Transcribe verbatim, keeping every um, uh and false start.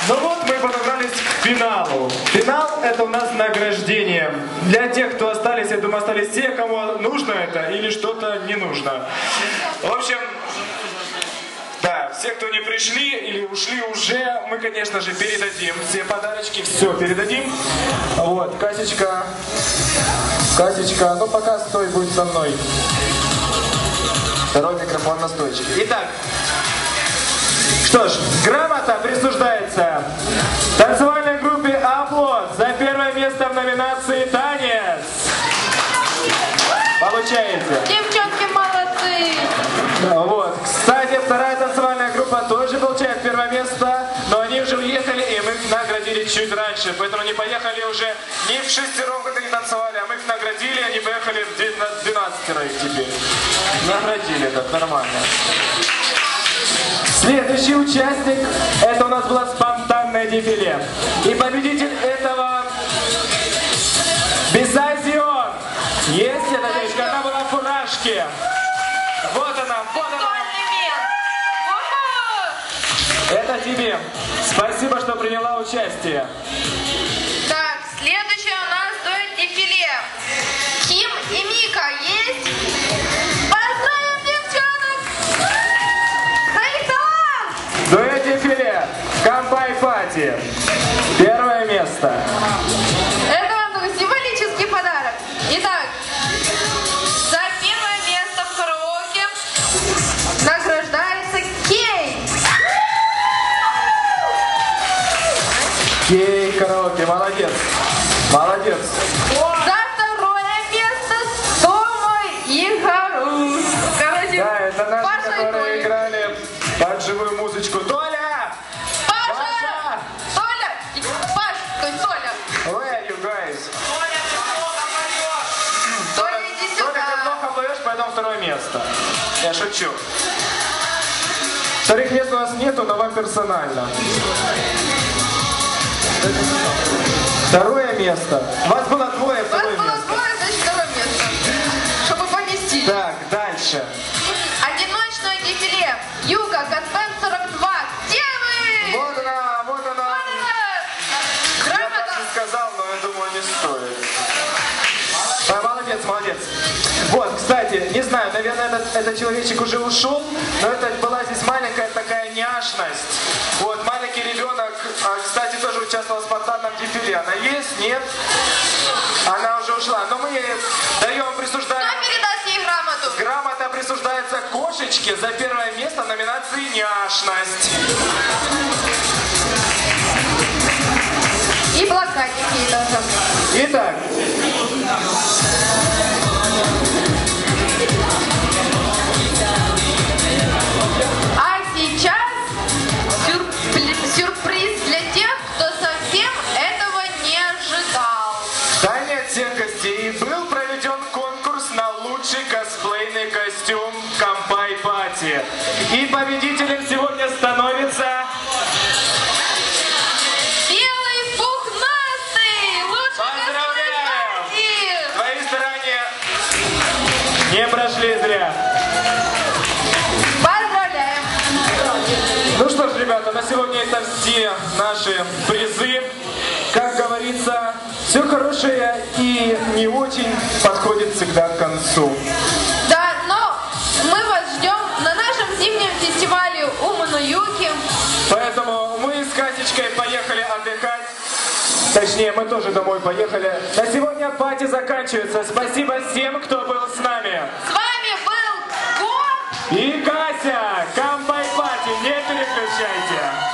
Ну вот мы подобрались к финалу. Финал — это у нас награждение. Для тех, кто остались, я думаю, остались те, кому нужно это или что-то не нужно. В общем, да, все, кто не пришли или ушли уже, мы, конечно же, передадим все подарочки, все передадим. Вот, Касечка, Касечка, ну пока стой, будь со мной. Второй микрофон на стойчике. Итак, что ж, грамота присуждается танцевальной группе «Аплод» за первое место в номинации «Танец». Получаете. Девчонки молодцы. Вот. Кстати, вторая танцевальная группа тоже получает первое место, но они уже уехали, и мы их наградили чуть раньше. Поэтому они поехали уже не в шестером, как они танцевали, а мы их наградили, они поехали в двенадцатеро их теперь. Наградили, так нормально. Следующий участник, это у нас было спонтанное дефиле. И победитель этого Бесайзион. Есть эта девочка, она была в фуражке. Вот она, вот она. Это тебе. Спасибо, что приняла участие. Так, следующее у нас дуэт дефиле. Ким и Мика есть? Поздравим девчонок! За их талант! Дуэт дефиле. Камбай Пати. Первое место. Это вам такой символический подарок. Итак, за первое место в караоке награждается Кей. Кей, караоке, молодец. Молодец. За второе место Тома и Гарус. Короче, Да, это наши, Паша и которые Толик. играли под живую музычку. Толя! Паша! Паша! Толя! И Паш, то есть Толя. Where you guys? Толя, иди Толя, ты сюда. плохо поешь, поэтому второе место. Я шучу. Вторых мест у нас нету, но вам персонально. Второе место. Вас было двое, Вас второе было место. двое, значит второе место. Чтобы поместить. Так, дальше. Одиночное дефиле. Юга, Катбен сорок два. Где вы? Вот она, вот она. Вот она. Я так Грамота. не сказал, но я думаю, не стоит. А, молодец, молодец. Вот, кстати, не знаю, наверное, этот, этот человечек уже ушел, но это была здесь маленькая такая няшность. Вот, маленький ребенок, а, кстати, тоже участвовал в спонтанном дефиле. Она есть? Нет? Она уже ушла. Но мы ей даем, присуждаем... Кто передаст ей грамоту? Грамота присуждается кошечке за первое место в номинации «Няшность». И блокадник ей тоже. Итак. А сейчас сюрпри- сюрприз для тех, кто совсем этого не ожидал. В тайне от всех гостей был проведен конкурс на лучший косплейный костюм Камбай Пати. И победителем сегодня становится... Белый пухнастый! Лучший Поздравляем! косплей! Твои старания не прошли зря. Поздравляем! Ну что ж, ребята, на сегодня это все наши призы. Как говорится, все хорошее и не очень подходит всегда к концу. Да, но мы вас ждем на нашем зимнем фестивале Умануюки. Поэтому мы с Катечкой поехали отдыхать. Точнее, мы тоже домой поехали. На сегодня пати заканчивается. Спасибо всем, кто был с нами. С вами был Гор. И Кася, Камбай Пати, не переключайте.